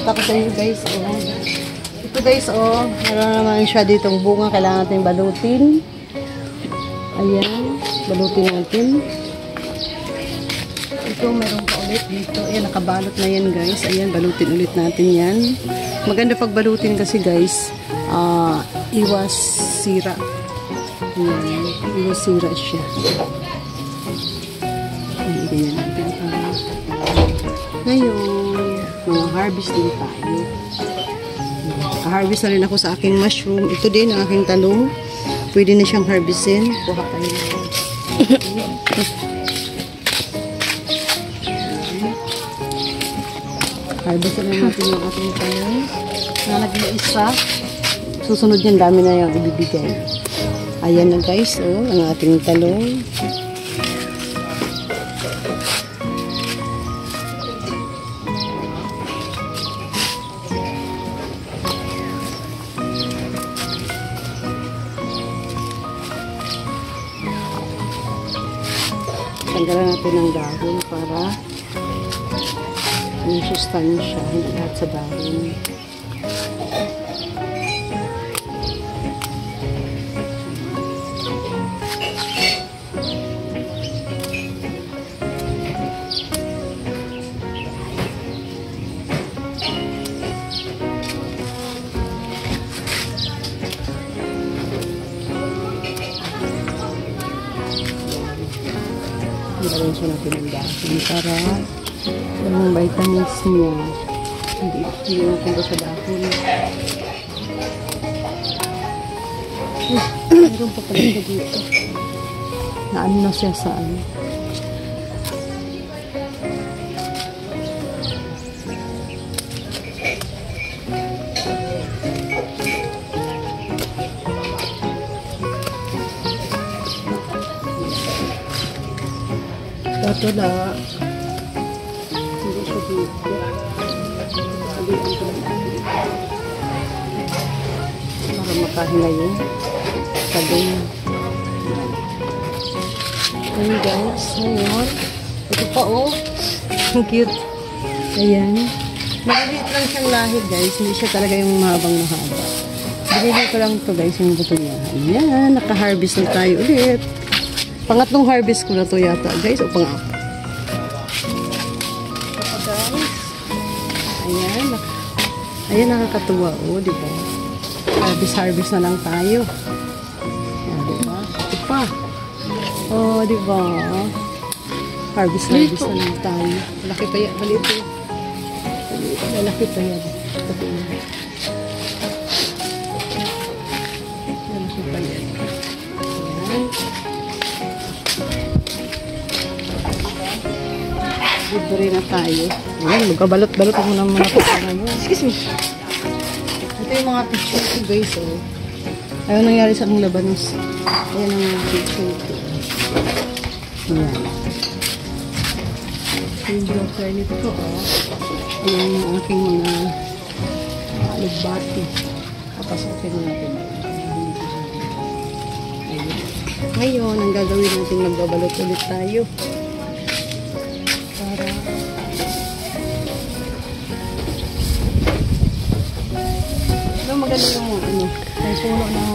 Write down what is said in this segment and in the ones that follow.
Pakita ko sa inyo guys. Oh. Ito guys, oh. Meron naman siya ditong bunga. Kailangan natin balutin. Ayan. Balutin natin. Ito, meron pa ulit dito. Ayan, nakabalot na yan guys. Ayan, balutin ulit natin yan. Maganda pag balutin kasi guys, iwas sira. Ayan, iwas sira siya. Ayan, ganyan natin. Ngayon, mga harvest din tayo. Harvest na rin ako sa aking mushroom. Ito din, ang aking talong. Pwede na siyang harvestin. Kuha tayo. Harvest na natin yung ating talong. Na nag-iisa. Susunod yan, dami na yung ibibigay. Ayan na guys, oh, ang ating talong. Tanggalan natin ng dahon para yung sustansya, hindi lahat sa dahon. Balanso natin ang dahon para yung vitamins niya hindi natin ko sa dahon. Mayroon pa pala siya dito na ano na siya sa ano. Ito na hindi siya dito. Para makahinga yung talong. Ayan guys, ngayon ito pa oh, ang cute. Ayan, maliit lang siyang lahid guys, hindi siya talaga yung mahabang mahaba. Binili ko lang ito guys, yung buto niya. Ayan, naka-harvest na tayo ulit. Pangatlong harvest ko na to yata guys, o pang-apat. Ayan, ayan nakakatuwa oh, di ba? Harvest na lang tayo. Ayan, di ba? Ito pa. Oh, di ba? Harvest na lang tayo. Malaki pa yan, maliit eh. Malaki pa yan. Malaki pa yan. Ayan. Libre na tayo. Ayan, magkabalot-balot ako naman ako ngayon. Excuse me. Ito yung mga picture ko guys, oh. Ayaw nangyari sa akong labanos. Ayan ang mga picture ko. Ayan. Yung blocker nito, oh. Ayan yung aking mga lugbati. Papasokin natin. Ayan. Ngayon, ang gagawin natin, magbabalot ulit tayo. Maganda yung ano, ang suno ng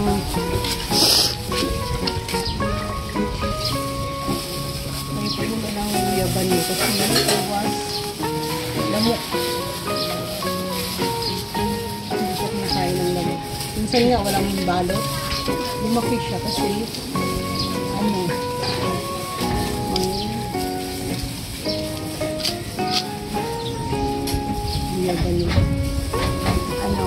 yaban nyo kasi iwas lamok. Hindi siya kumakain ng lamok. Minsan nga walang balot. Lumaki siya kasi ano, yaban nyo. Ano?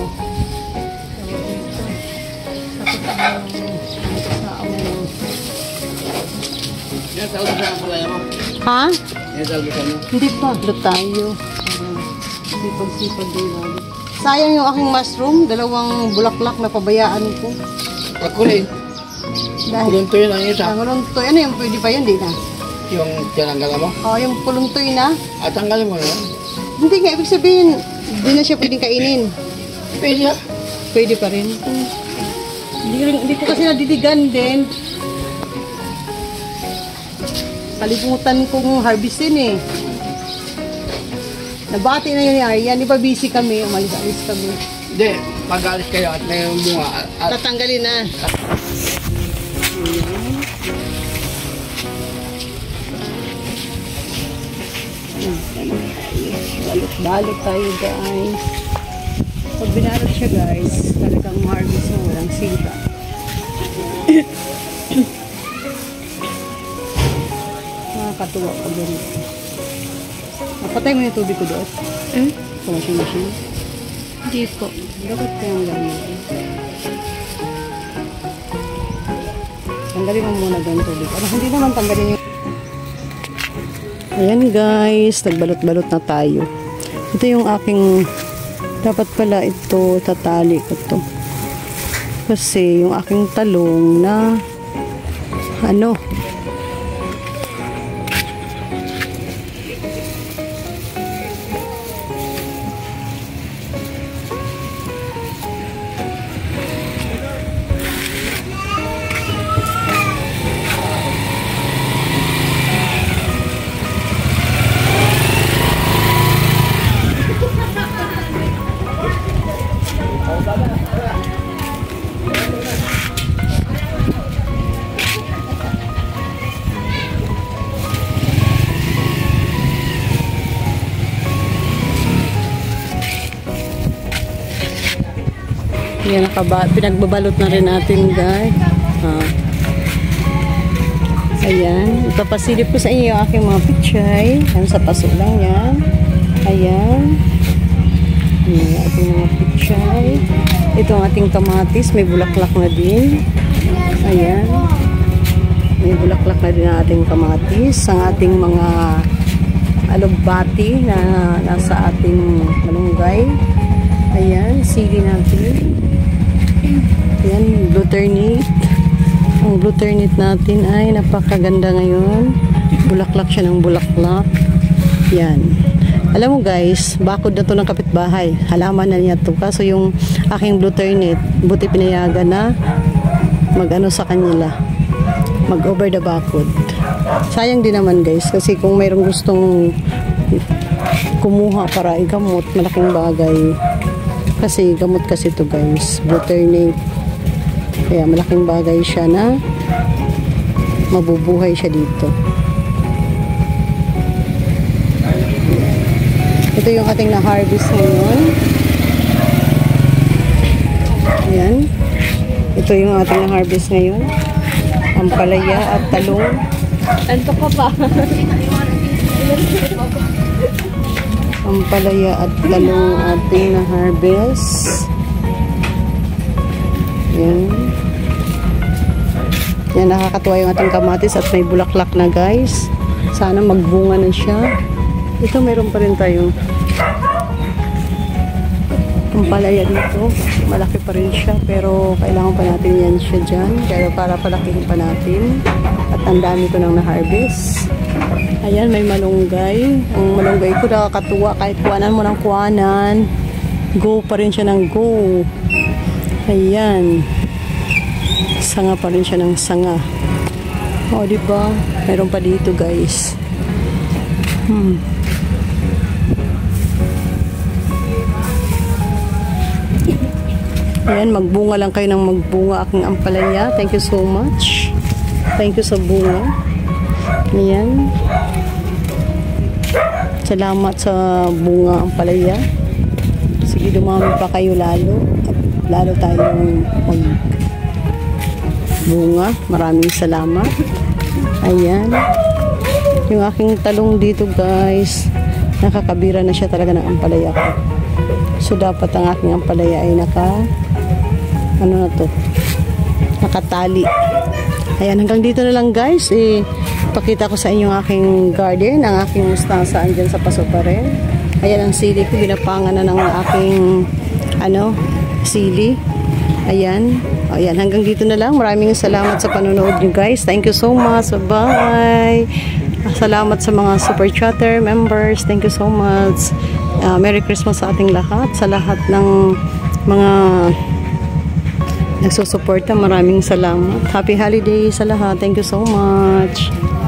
Ha? Hindi pa. Ito tayo. Sipag-sipag din namin. Sayang yung aking mushroom. 2 bulaklak na pabayaan ko. Pakulin. Kuluntoy lang isa. Kuluntoy. Ano yung pwede pa yun? Di na? Yung tinanggal mo? Oo, yung kuluntoy na. At tanggalin mo na yan? Hindi nga. Ibig sabihin, hindi na siya pwedeng kainin. Pwede na. Pwede pa rin. Hindi ko kasi nadiligan din. Kalimutan kong harvestin eh. Nabati na yun ni Aryan. Di ba busy kami? Umalis-alis kami. Hindi, pag-alis kayo at may bunga. Tatanggalin na. Balot tayo guys. Pag binalot siya guys, talagang harvest mo, walang sira. Nakakatuwa ka doon. Napatay mo yung tubig ko doon? Sa machine. Hindi po. Dapat kayang ganyan. Tanggalin mo muna doon tubig. Ano, hindi naman tanggalin yung... Ayan guys, nagbalot-balot na tayo. Ito yung aking... Dapat pala ito, tatali ko to. Kasi yung aking talong na... Ano... Yan, pinagbabalot na rin natin guys. Ayan, ipapasilip ko sa inyo yung aking mga pichay. Ayan, sa paso lang yan. Ayan. Ayan, ating mga pichay. Ito ang ating kamatis, may bulaklak na din. Ayan. May bulaklak na din ang ating kamatis. Ang ating mga alugbati na nasa ating malunggay. Ayan, sili natin. Ayan, Blueternit. Ang Blueternit natin ay napakaganda ngayon. Bulaklak siya ng bulaklak. Yan. Alam mo guys, bakod na to ng kapitbahay. Halaman na niya to. Kaso yung aking Blueternit, buti pinayagan na mag-ano sa kanila. Mag-over the bakod. Sayang din naman guys. Kasi kung mayroong gustong kumuha para igamot, malaking bagay. Kasi gamot kasi to guys. Blueternit. Kaya malaking bagay siya na mabubuhay siya dito. Ito yung ating na-harvest ngayon. Ayan. Ito yung ating na-harvest ngayon. Ampalaya at talong. Anto ka pa. Ampalaya at talong ating na-harvest. Yan. Yan, nakakatuwa yung ating kamatis at may bulaklak na guys. Sana magbunga na siya. Ito, meron pa rin tayong ampalaya dito. Malaki pa rin siya, pero kailangan pa natin yan siya dyan. Pero para palakihin pa natin. At ang dami ko nang na-harvest. Ayan, may malunggay. Ang malunggay ko nakakatuwa. Kahit kuwanan mo ng kuwanan, go pa rin siya ng go. Ayan. Sanga pa rin siya ng sanga. O, diba? Meron pa dito, guys. Ayan, magbunga lang kayo ng magbunga aking ampalaya. Thank you so much. Thank you sa bunga. Ayan. Salamat sa bunga ampalaya. Sige, dumami pa kayo lalo. Lalo tayong magbunga. Maraming salamat. Ayan. Yung aking talong dito guys, nakakabira na siya talaga ng ampalaya ko. So dapat ang aking ampalaya ay nakatali. Ayan, hanggang dito na lang guys. Pakita ko sa inyo ang aking garden, ang aking mustasa andyan sa paso pa rin. Ayan ang sili ko, binapangan na ng aking sili. Ayan. Ayan, hanggang dito na lang. Maraming salamat sa panonood nyo guys. Thank you so much. Bye! Salamat sa mga super chatter members. Thank you so much. Merry Christmas sa ating lahat. Sa lahat ng mga nagsusuporta, maraming salamat. Happy holiday sa lahat. Thank you so much.